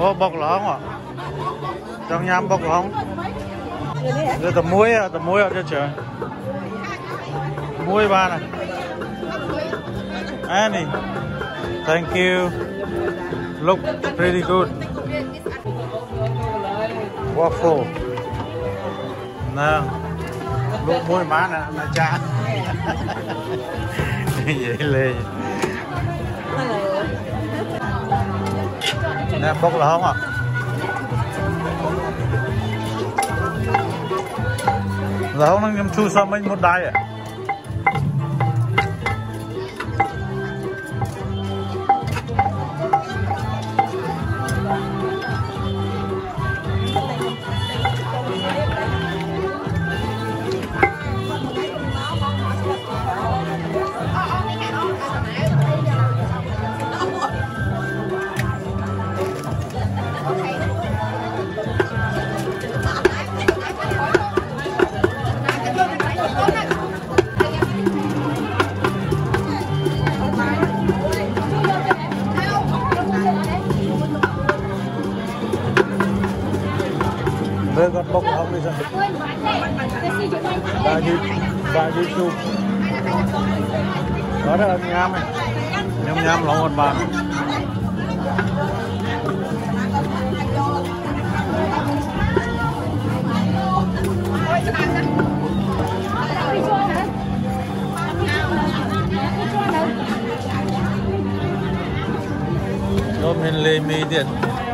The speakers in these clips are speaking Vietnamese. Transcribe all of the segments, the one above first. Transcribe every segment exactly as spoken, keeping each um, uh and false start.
Ô bọc lóng à? Trong nhám bọc lóng. Đây tầm muối à, tầm muối à chứ trời. Muối ba này. Annie, thank you. Look pretty good. Waffle. Nào, lúc muối má nè, là cha. Vậy lê. Nè bốc là không ạ? Là không năng nhầm chu sao mình một đai à? Với con bốc không đi sao? Bà đi, bà đi chụp. Đó là nhám này, nhám nhám lòng một bàn. Đó mình lấy mì điện.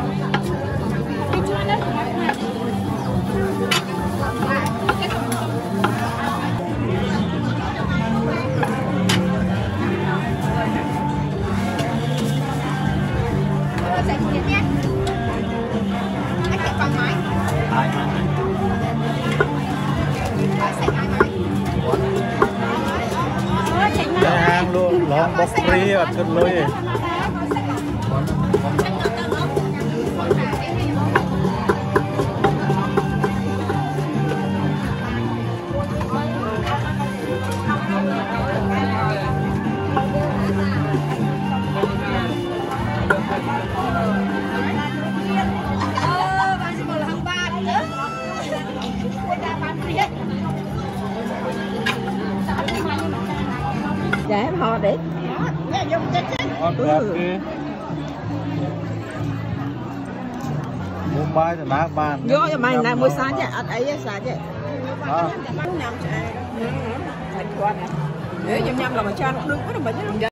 Hàng luôn, lon bọc free ở cơn lôi. Dạ em họ để mua bài thì nát bàn vô cho mày là mua sáng chứ anh ấy sáng chứ à. nếu nhâm nhâm là mà cha nó đứng có được bệnh